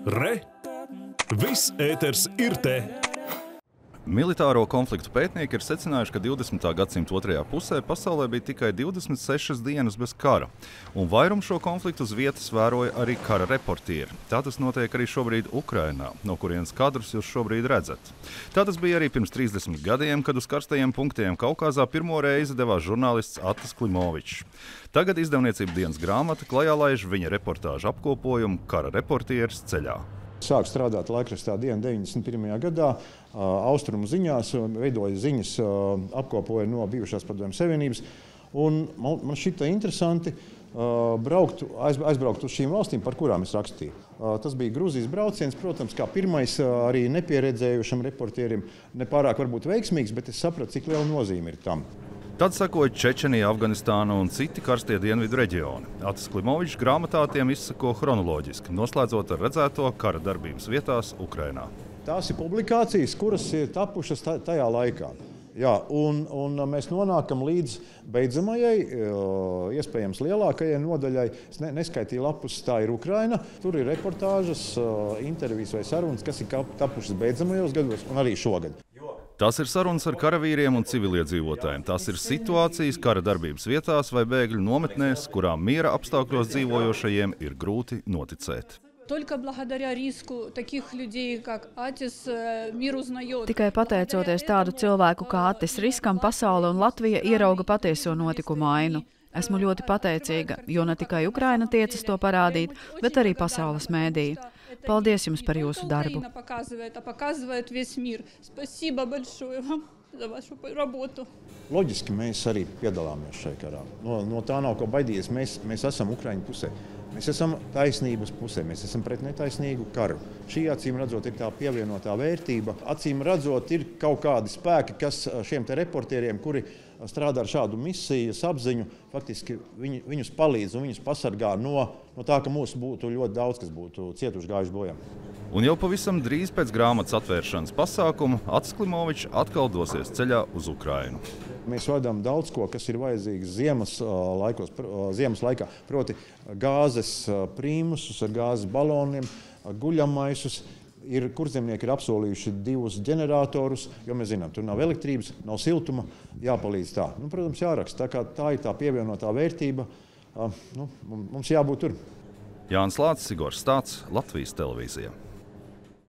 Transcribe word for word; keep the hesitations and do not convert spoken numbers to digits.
Re! Viss ēters ir te! Militāro konfliktu pētnieki ir secinājuši, ka divdesmitā gadsimta otrajā pusē pasaulē bija tikai divdesmit sešas dienas bez kara, un vairumu šo konfliktu uz vietas vēroja arī kara reportieri. Tā tas notiek arī šobrīd Ukrainā, no kurienes kadrus jūs šobrīd redzat. Tā tas bija arī pirms trīsdesmit gadiem, kad uz karstajiem punktiem Kaukazā pirmo reizi devās žurnālists Atis Klimovičs. Tagad izdevniecība dienas grāmata klajā laiž viņa reportāžu apkopojumu Kara reportieris ceļā. Sāku strādāt laikrakstā Diena deviņdesmit pirmajā gadā, austrumu ziņās, veidoja ziņas, apkopoja no bijušās Padomju Savienības. Un man, man šita interesanti braukt, aizbraukt uz šīm valstīm, par kurām es rakstīju. Tas bija Gruzijas brauciens, protams, kā pirmais arī nepieredzējušam reportierim, nepārāk varbūt veiksmīgs, bet es sapratu, cik liela nozīme ir tam. Tad sekoja Čečenija, Afganistāna un citi karstie dienvidu reģioni. Atis Klimovičs grāmatā tiem izsako chronoloģiski, noslēdzot ar redzēto kara darbības vietās Ukrainā. Tās ir publikācijas, kuras ir tapušas tajā laikā. Jā, un, un mēs nonākam līdz beidzamajai, iespējams lielākajai nodaļai. Es ne, neskaitīju lapus, tā ir Ukraina. Tur ir reportāžas, intervijas vai sarunas, kas ir tapušas beidzamajos gados un arī šogad. Tās ir sarunas ar karavīriem un civiliedzīvotājiem. Tās ir situācijas kara darbības vietās vai bēgļu nometnēs, kurām miera apstākļos dzīvojošajiem ir grūti noticēt. Tikai pateicoties tādu cilvēku kā Atis riskam, pasaule un Latvija ierauga patieso notikumu ainu. Esmu ļoti pateicīga, jo ne tikai Ukraina tiecas to parādīt, bet arī pasaules mēdīji. Paldies jums par jūsu darbu. Loģiski mēs arī piedalāmies šajā karā. No, no tā nav ko baidīties. Mēs, mēs esam Ukraiņu pusē. Mēs esam taisnības pusē, mēs esam pret netaisnīgu karu. Šī acīm redzot ir tā pievienotā vērtība. Acīm redzot ir kaut kādi spēki, kas šiem te reportieriem, kuri strādā ar šādu misijas apziņu, faktiski viņi, viņus palīdz un viņus pasargā no, no tā, ka mūsu būtu ļoti daudz, kas būtu cietuši gājuši bojā. Un jau pavisam drīz pēc grāmatas atvēršanas pasākumu Atis Klimovičs atkal dosies ceļā uz Ukrainu. Mēs vadām daudz ko, kas ir vajadzīgs ziemas, laikos, ziemas laikā, proti gāzes prīmusus ar gāzes baloniem, guļamaisus. Ir, kurzemnieki ir apsolījuši divus ģeneratorus, jo mēs zinām, tur nav elektrības, nav siltuma, jāpalīdz tā. Nu, protams, jāraksta, tā kā tā ir tā pievienotā vērtība, nu, mums jābūt tur. Jānis Lācis, Igors Stāts, Latvijas televīzija.